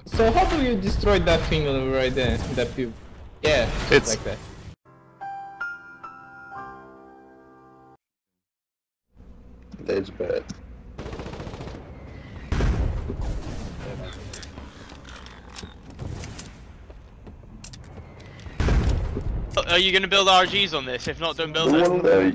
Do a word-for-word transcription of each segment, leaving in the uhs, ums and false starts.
So how do you destroy that thing right there? That you... Yeah, It's like that. That's bad. Are you gonna build R Gs on this? If not, don't build The it. one there.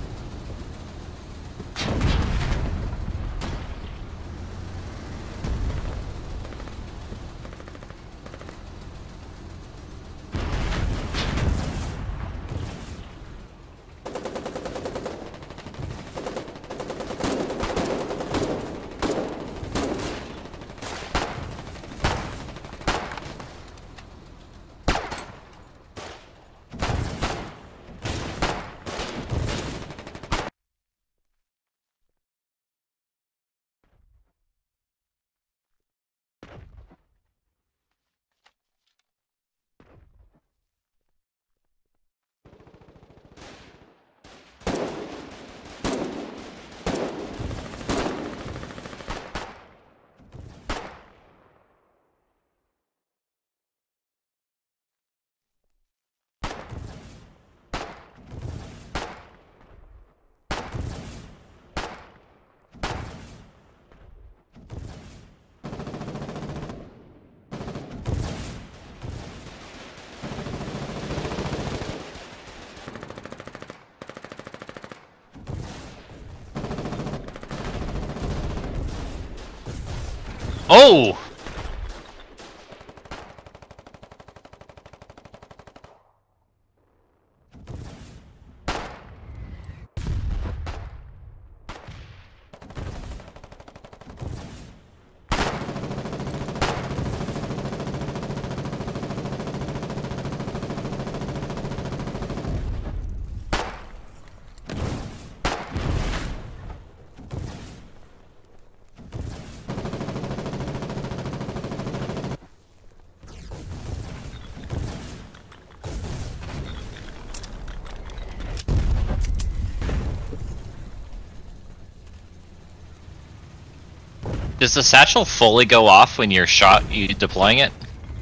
oh. Does the satchel fully go off when you're shot, you deploying it?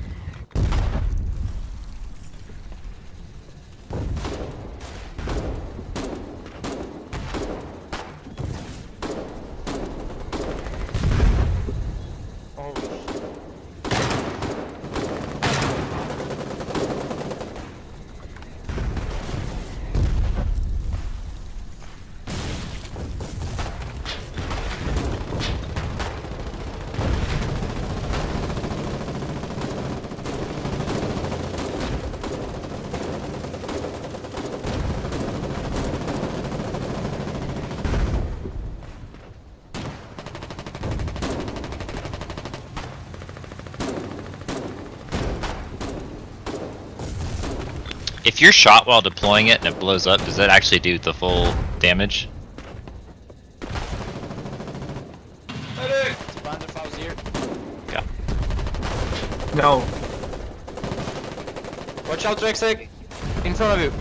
If you're shot while deploying it and it blows up, does that actually do the full damage? Medic! Yeah. No. Watch out, Rexig! In front of you.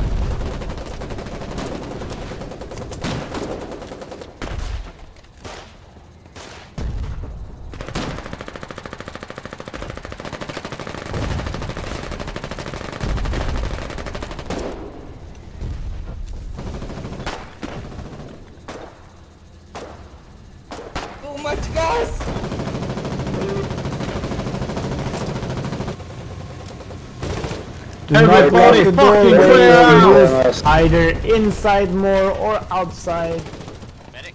Much gas! Everybody fucking clear out! Either inside more or outside. Medic.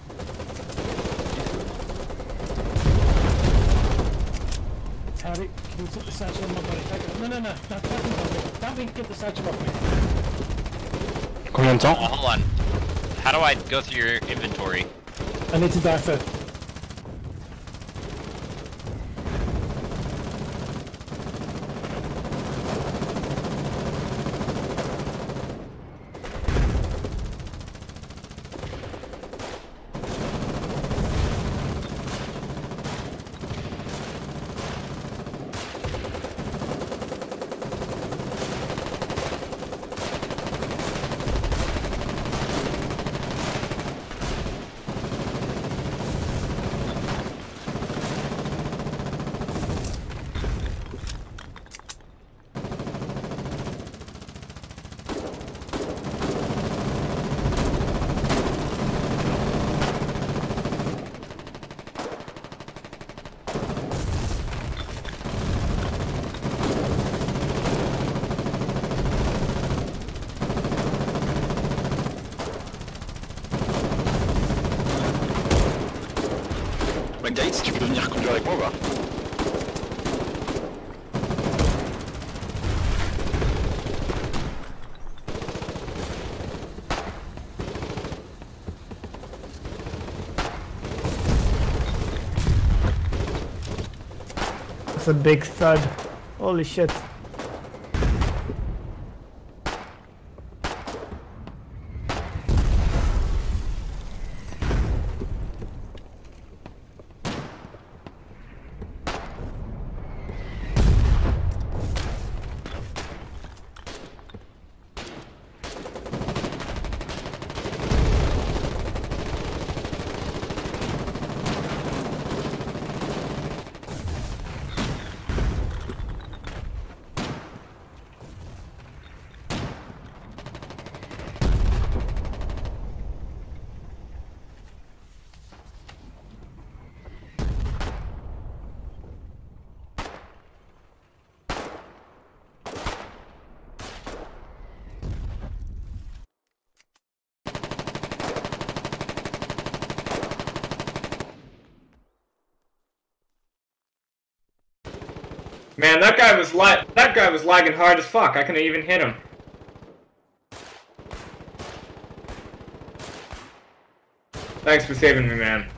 Harry, can you put the satchel on my body? No, no, no, not that one. That means get the satchel off me. Combien de temps? Oh, hold on. How do I go through your inventory? I need to die first. Białej głowa. That's a big thud. Holy shit. Man, that guy was li that guy was lagging hard as fuck. I couldn't even hit him. Thanks for saving me, man.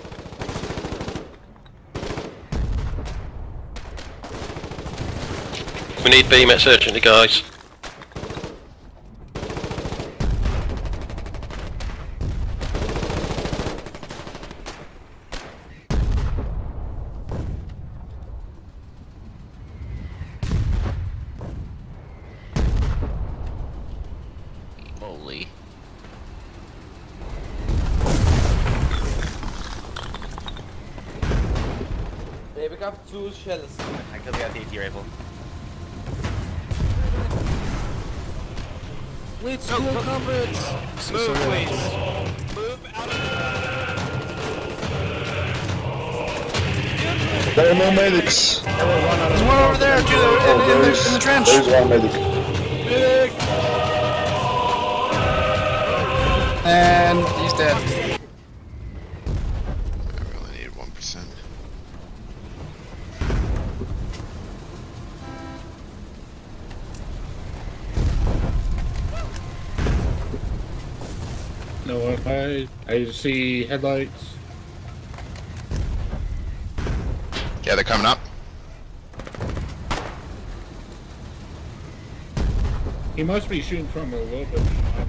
We need B METs urgently, guys. Holy. Hey, we got two shells. I killed the guy with the AT rifle. Let's go, comrades! Move, please. Move out of There are no medics. There's one over there, too, Oh, in, in, there the, is, in the trench. There's one medic. And he's dead. I really need one percent. No, I I see headlights. Yeah, they're coming up. He must be shooting from a little bit behind.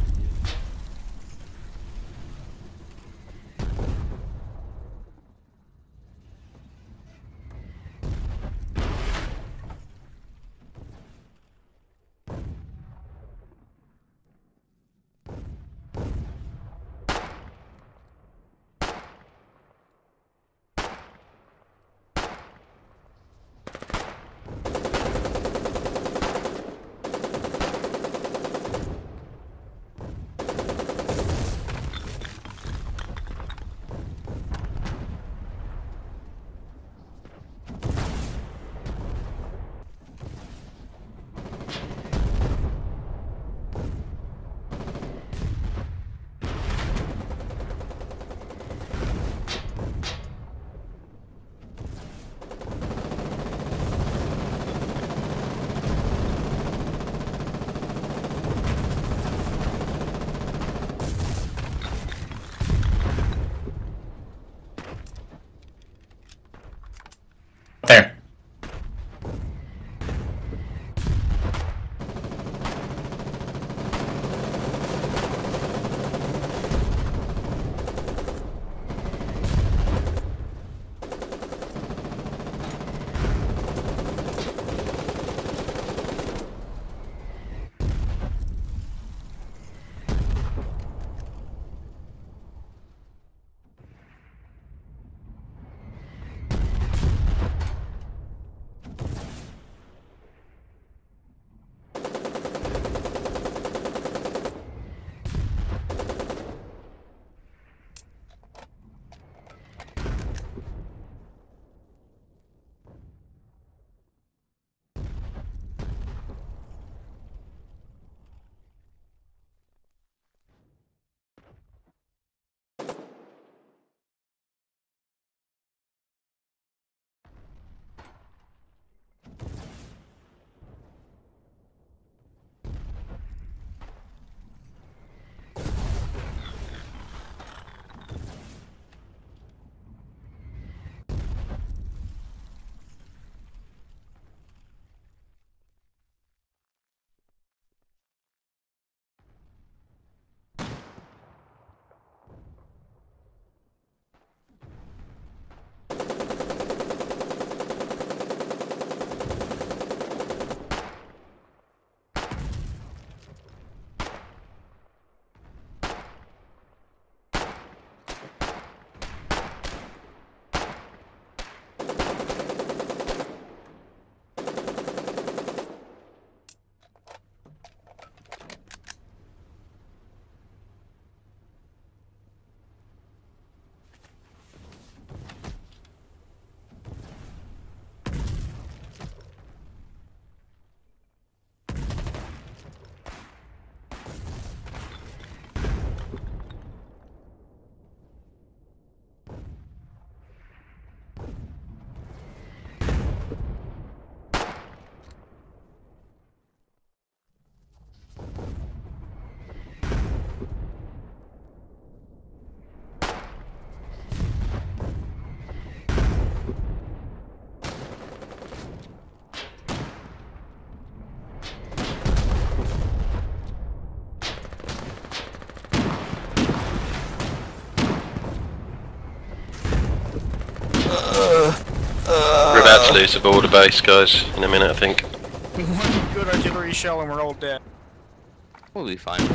lose the border base, guys, in a minute, I think. One good artillery shell and we're all dead. We'll be fine.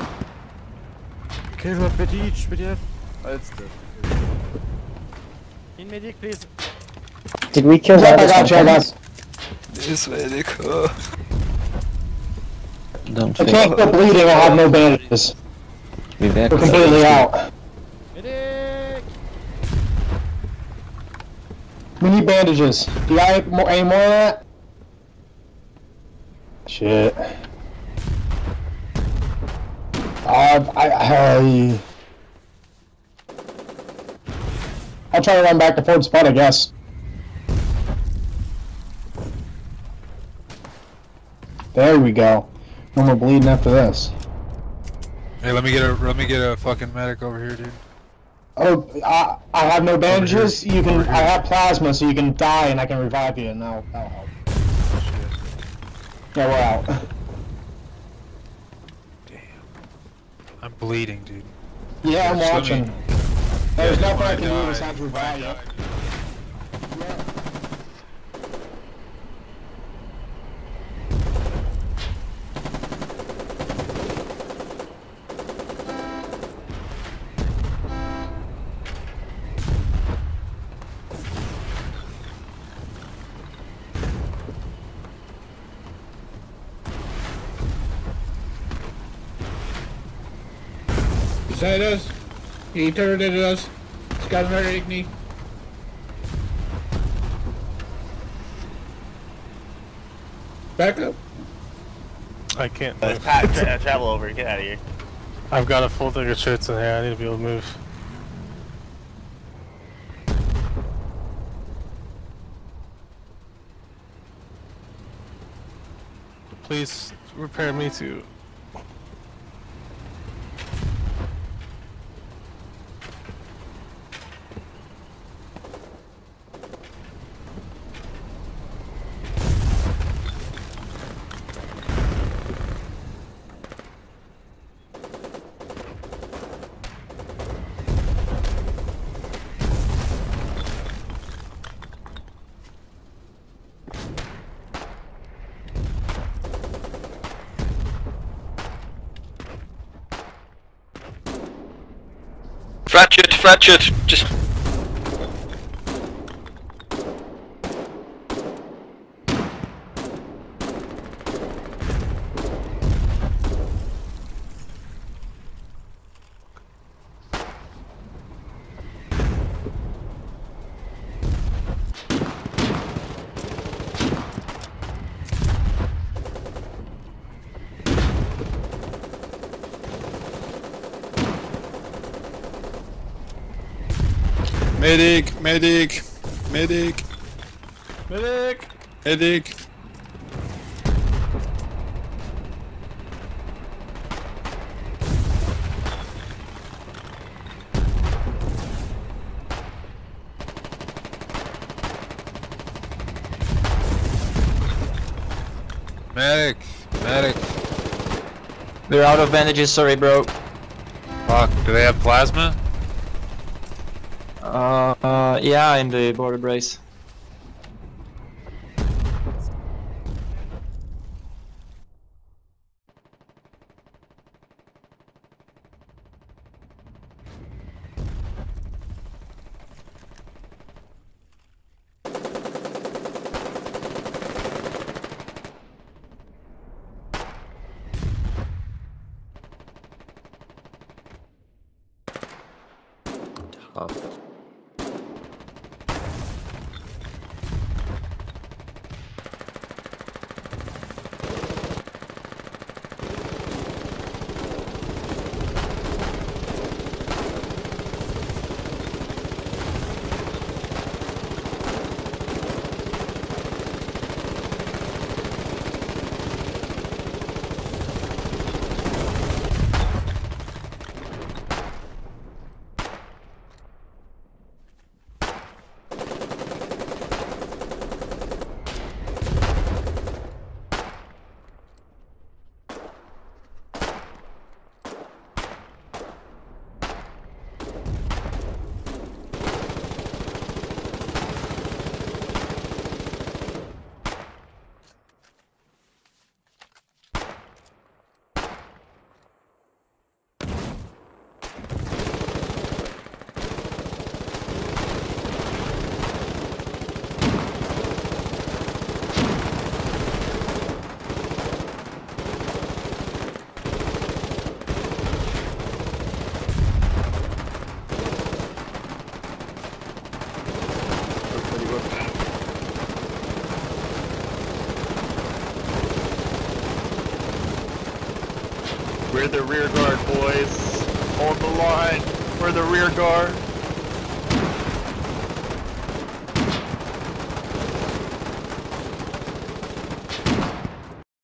In medic, please. Did we kill Yeah, that? I got you, I got This medic. I can't quit bleeding, I have no bandages. We're completely out. Medic! We need bandages. Do you have more, any more of that? Shit. Uh, I, I... I'll try to run back to Fort Spot, I guess. There we go. No more bleeding after this. Hey, let me get a let me get a fucking medic over here, dude. Oh, I, I have no bandages. You can. I have plasma, so you can die, and I can revive you, and that'll, that'll help. Yeah, we're out. Damn. I'm bleeding, dude. Yeah, I'm Just let watching. me- There's Yeah, nothing I you can do might besides die. revive You you. might die. Beside us. He turned at us. He's got another igni. Back up. I can't. Uh, Pat, tra travel over. Get out of here. I've got a full thing of shirts in here. I need to be able to move. Please repair me too. Fractured, fractured, just... Medic, medic, medic, Medic! medic. Medic, medic. We're out of bandages, sorry bro. Fuck, do they have plasma? Uh, uh yeah, in the border brace. Tough. We're the rear guard, boys. Hold the line. We're the rear guard.